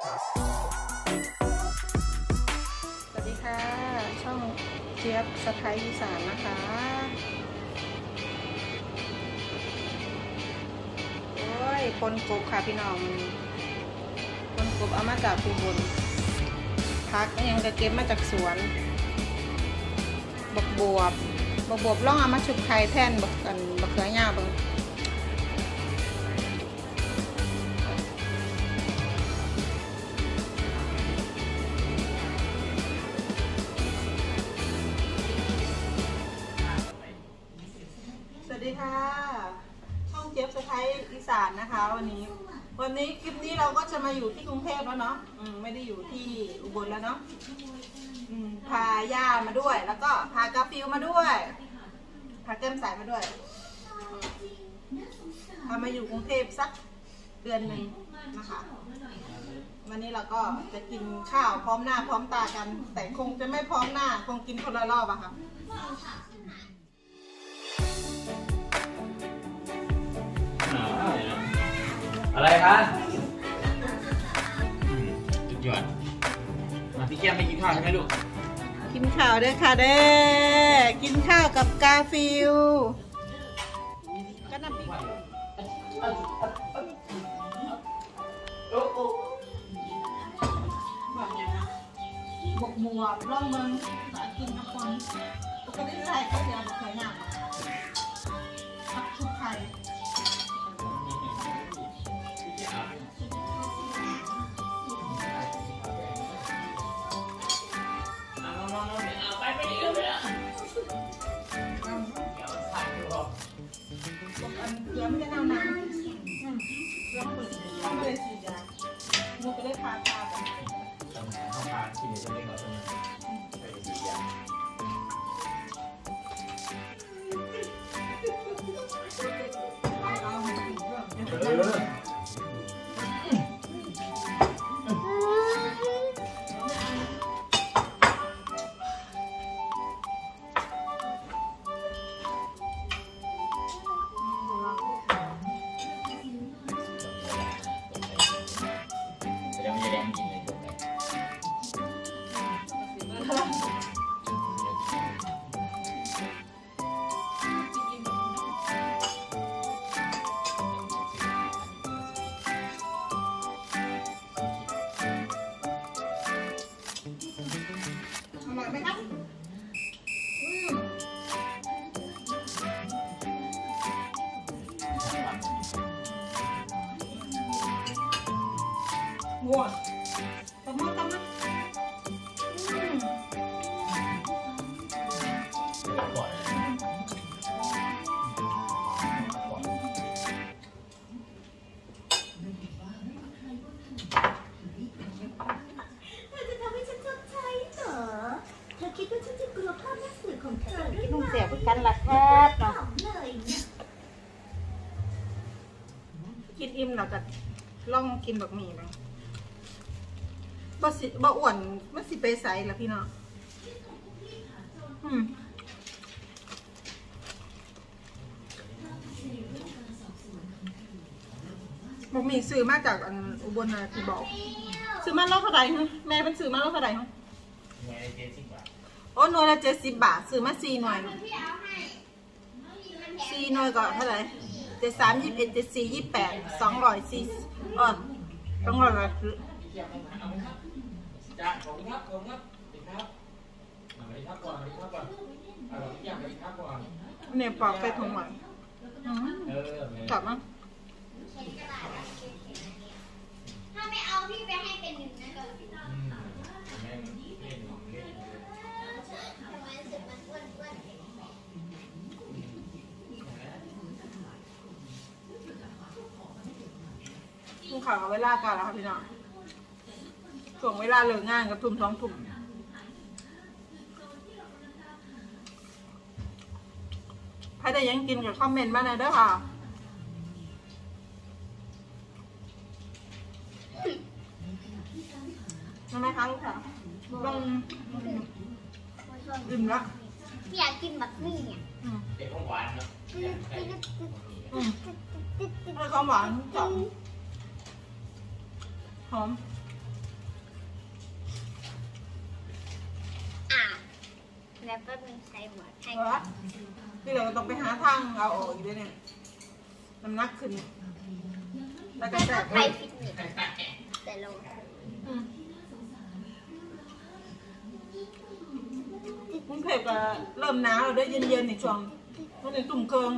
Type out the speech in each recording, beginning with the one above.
สวัสดีค่ะช่องเจี๊ยบสะพ้ายอีสานนะคะโอ้ยปนกบค่ะพี่น้องปนกบเอามาจากอุบลพักยังจะเก็บมาจากสวนบักบวบล่องเอามาชุบไข่แทนบักเขือยาวบังสวัสดีค่ะช่องเจี๊ยบสะพ้ายอีสานนะคะวันนี้คลิปนี้เราก็จะมาอยู่ที่กรุงเทพแล้วเนาะไม่ได้อยู่ที่อุบลแล้วเนาะพาย่ามาด้วยแล้วก็พากาฟิวมาด้วยพาแก้มใสมาด้วยพามาอยู่กรุงเทพสักเดือนหนึ่งนะคะวันนี้เราก็จะกินข้าวพร้อมหน้าพร้อมตากันแต่คงจะไม่พร้อมหน้าคงกินคนละรอบอะค่ะอะไรคะจุดยอดมาพี่แก้มไม่กินข้าวใช่ไหมลูกกินข้าวด้วยค่ะกินข้าวกับกาฟิลก็น้ำพริกบกมัวร่องเมืองกินกับคนปกติใส่ข้าวเหนียวบกไข่หนักผักชุบไข่เดี๋ยวไม่ได้เอาน้ำเดี๋ยวต้องไปฉีดยาลูกก็ได้พาแบบเข้าพาที่นี่จะเล่นเราต้องไปฉีดยาวัวตำมาคิดว่าฉันจะกลัวภาพหน้าสื่อของเธอหรือเปล่าเสียบกันละครับเนาะกินอิ่มเราจะลองกินแบบหมี่มั้งบ่อ้วนมันสิไปใส่ละพี่น้องบอกหมี่ซื้อมาจากอุบลนะที่บอกซื้อมาโลเท่าไหร่แม่เป็นซื้อมาโลเท่าไหร่โอ้หน่วยละ70 บาทซื้อมา4 หน่วย4 หน่วยก็เท่าไหร่73 21 74 28 240200เลยจ้าขอบคุณครับสวัสดีครับสวัสดีครับก่อนสวัสดีครับก่อนสวัสดีครับก่อนเนี่ยปอกไปถุงหน่อยกลับมั้งถ้าไม่เอาพี่ไปให้เป็นหนึ่งนะก่อนลูกข่าวเวลากันแล้วค่ะพี่น้องช่วงเวลาเลิกงานกับทุ่ม2 ทุ่มใครได้ยังกินกับคอมเมนต์มาหน่อยเด้อค่ะทำไมคะลูกค่ะลองอิ่มละอยากกินแบบนี้เนี่ยเด็กของหวานเนาะให้ความหวานจับหอมแล้วก็มีใส่หมวกให้เพราะว่าที่เราต้องไปหาทางเอาออกอีกด้วยเนี่ยน้ำหนักขึ้นแล้วก็แล้วแสก็บไปฟิตเนสแต่ลงกรุงเทพก็เริ่มหนาวแล้วด้วยเย็นๆในช่วงวันนี้ตุ่มเคือง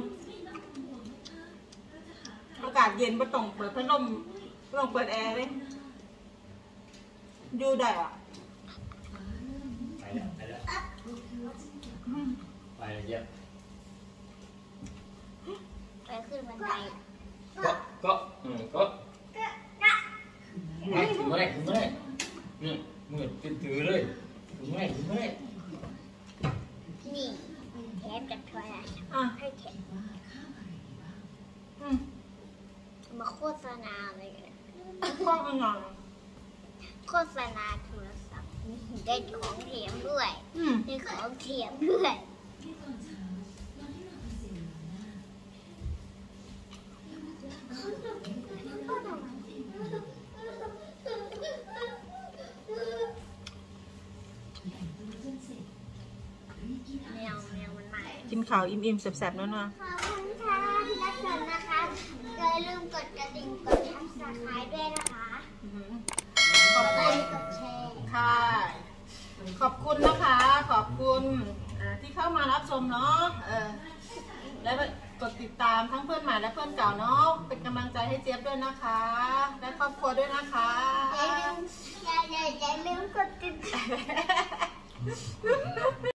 อากาศเย็นไม่ต้องเปิดพัดลมไม่ต้องเปิดแอร์เลยอยู่ได้อ่ะไปแล้วไปแล้วไปแล้วเจี๊ยบไปขึ้นบันไดก็ไม่ถึงเมื่อไรนี่มือถือเลยถึงเมื่อไรนี่แถมจากโทรศัพท์อ่ะให้แถมอืมมาโฆษณาอะไรกันข้อกันหน่อยโฆษณาโทรศัพท์ได้ของแถมด้วยอืมได้ของแถมด้วยแมวมันมากินข้าวอิ่มๆแซ่บๆแล้วเนาะขอบคุณค่ะที่รับชมนะคะอย่าลืมกดกระดิ่งกดซับสไครต์ด้วยนะคะอือหือขกอบดไลคุณค์กดแชร์ค่ะ ขอบคุณนะคะ ขอบคุณที่เข้ามารับชมเนาะและกดติดตามทั้งเพื่อนใหม่และเพื่อนเก่าเนาะเป็นกำลังใจให้เจี๊ยบด้วยนะคะ และครอบครัวด้วยนะคะอย่าลืมกดติดตาม